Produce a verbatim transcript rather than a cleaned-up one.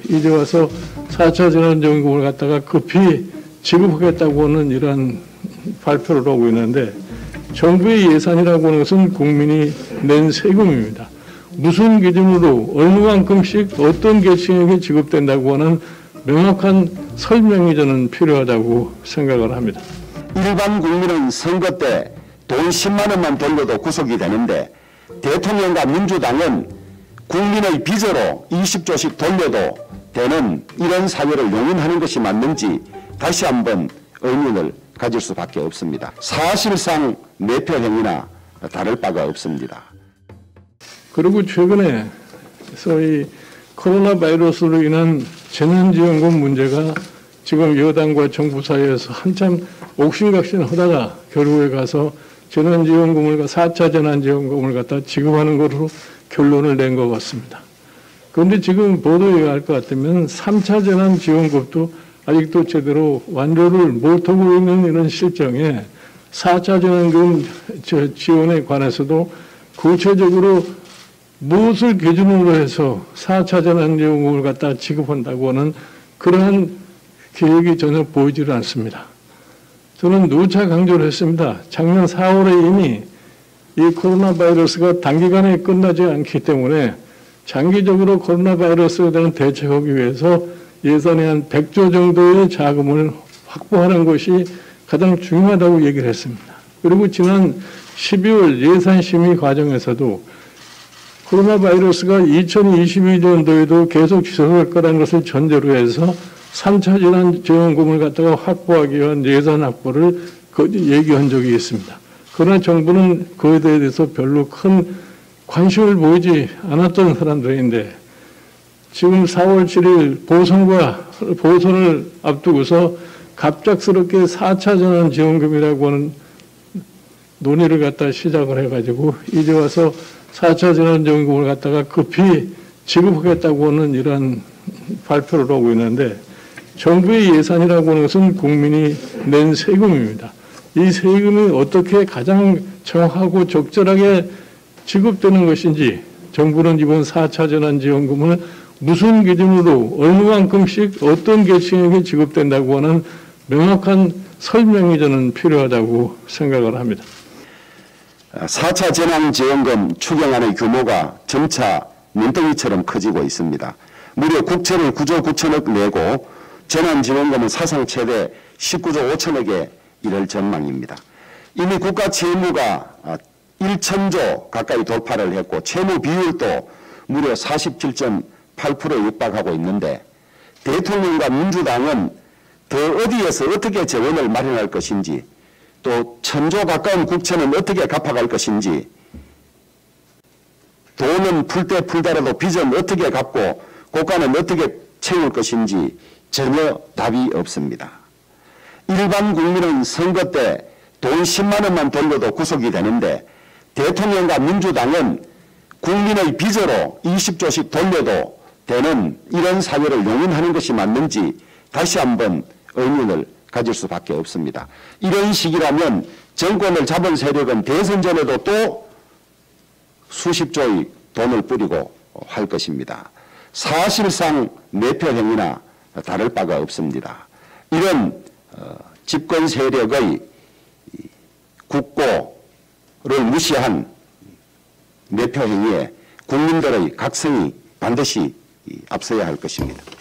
이제 와서 사 차 재난지원금을 갖다가 급히 지급하겠다고 하는 이러한 발표를 하고 있는데, 정부의 예산이라고 하는 것은 국민이 낸 세금입니다. 무슨 기준으로 얼마만큼씩 어떤 계층에게 지급된다고 하는 명확한 설명이 저는 필요하다고 생각을 합니다. 일반 국민은 선거 때 돈 십만 원만 돌려도 구속이 되는데, 대통령과 민주당은 국민의 빚으로 이십 조씩 돌려도 되는 이런 사회를 용인하는 것이 맞는지 다시 한번 의문을 가질 수밖에 없습니다. 사실상 매표 행위나 다를 바가 없습니다. 그리고 최근에 소위 코로나 바이러스로 인한 재난지원금 문제가 지금 여당과 정부 사이에서 한참 옥신각신하다가 결국에 가서 재난지원금을 사 차 재난지원금을 갖다 지급하는 것으로 결론을 낸 것 같습니다. 그런데 지금 보도에 의할 것 같으면 삼 차 재난지원금도 아직도 제대로 완료를 못하고 있는 이런 실정에 사 차 재난지원 지원에 관해서도 구체적으로 무엇을 기준으로 해서 사 차 재난지원금을 갖다 지급한다고 하는 그러한 계획이 전혀 보이지를 않습니다. 저는 누차 강조를 했습니다. 작년 사월에 이미 이 코로나 바이러스가 단기간에 끝나지 않기 때문에 장기적으로 코로나 바이러스에 대한 대책하기 위해서 예산에 한 백조 정도의 자금을 확보하는 것이 가장 중요하다고 얘기를 했습니다. 그리고 지난 십이월 예산심의 과정에서도 코로나 바이러스가 이천이십이 년도에도 계속 지속할 거라는 것을 전제로 해서 삼 차 재난지원금을 갖다가 확보하기 위한 예산 확보를 얘기한 적이 있습니다. 그러나 정부는 그에 대해서 별로 큰 관심을 보이지 않았던 사람들인데, 지금 사월 칠일 보선과 보선을 앞두고서 갑작스럽게 사 차 재난지원금이라고 하는 논의를 갖다 시작을 해가지고 이제 와서 사 차 재난지원금을 갖다가 급히 지급하겠다고 하는 이러한 발표를 하고 있는데, 정부의 예산이라고 하는 것은 국민이 낸 세금입니다. 이 세금이 어떻게 가장 정확하고 적절하게 지급되는 것인지, 정부는 이번 사 차 재난지원금을 무슨 기준으로 얼마만큼씩 어떤 계층에게 지급된다고 하는 명확한 설명이 저는 필요하다고 생각을 합니다. 사 차 재난지원금 추경안의 규모가 점차 눈덩이처럼 커지고 있습니다. 무려 국채를 구조 구천억 내고 재난지원금은 사상 최대 십구조 오천억에 이를 전망입니다. 이미 국가 채무가 천조 가까이 돌파를 했고 채무 비율도 무려 사십칠 점 팔 퍼센트에 육박하고 있는데, 대통령과 민주당은 더 어디에서 어떻게 재원을 마련할 것인지, 또 천조 가까운 국채는 어떻게 갚아갈 것인지, 돈은 풀 때 풀더라도 빚은 어떻게 갚고 고가는 어떻게 채울 것인지 전혀 답이 없습니다. 일반 국민은 선거 때 돈 십만 원만 돌려도 구속이 되는데, 대통령과 민주당은 국민의 빚으로 이십 조씩 돌려도 되는 이런 사회를 용인하는 것이 맞는지 다시 한번 의문을 가질 수밖에 없습니다. 이런 식이라면 정권을 잡은 세력은 대선 전에도 또 수십조의 돈을 뿌리고 할 것입니다. 사실상 매표 행위나 다를 바가 없습니다. 이런 집권 세력의 국고를 무시한 매표 행위에 국민들의 각성이 반드시 앞서야 할 것입니다.